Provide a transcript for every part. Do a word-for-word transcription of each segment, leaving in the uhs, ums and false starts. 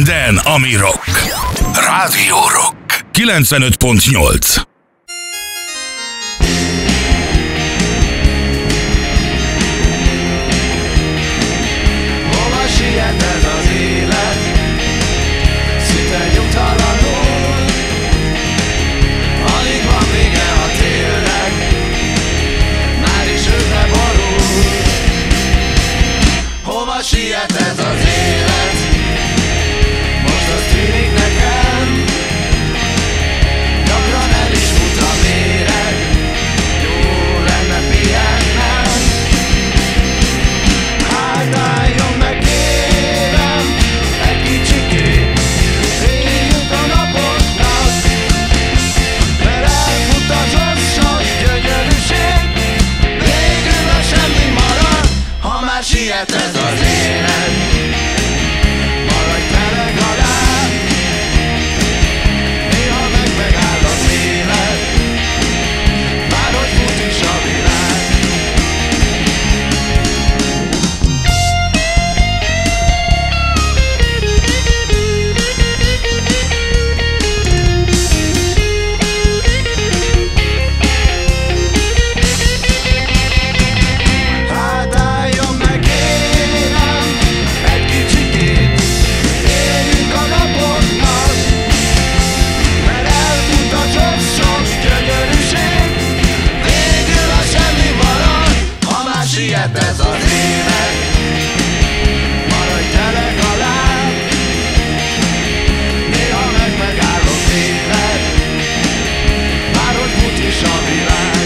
Minden, ami rock. Rádió Rock. kilencvenöt pont nyolc. Hova siet ez az élet? Szinte nyugtalanul. Alig van vége a télnek, már is őre borul. Hova siet ez az élet? Most az tűnik nekem, gyakran el is fut a méreg. Jó lenne pihennem. Hát álljon meg kérem, egy kicsikét, éljünk a napoknak, mert elfut az osszos gyönyörűség, végül a semmi marad, ha már siet ez az élet. Maradj te legalább, néha meg megáll az élet, bárhogy fut is a világ. Hát álljon meg kérem, egy kicsikét, éljünk a napoknak, mert elfut a sok-sok gyönyörűség, végül a semmi marad, ha már siet ez az élet. Maradj te legalább, néha meg megáll az élet, bárhogy fut is a világ.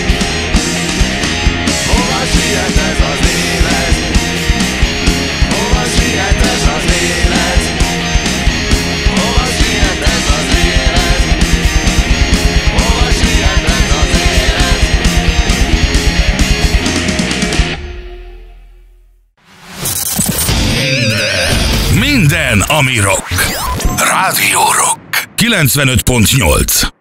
Hova siet ez az élet? Hova siet ez az élet? Hova siet ez az élet? Hova siet ez az élet? Minden, ami rock. Rádió Rock. kilencvenöt pont nyolc.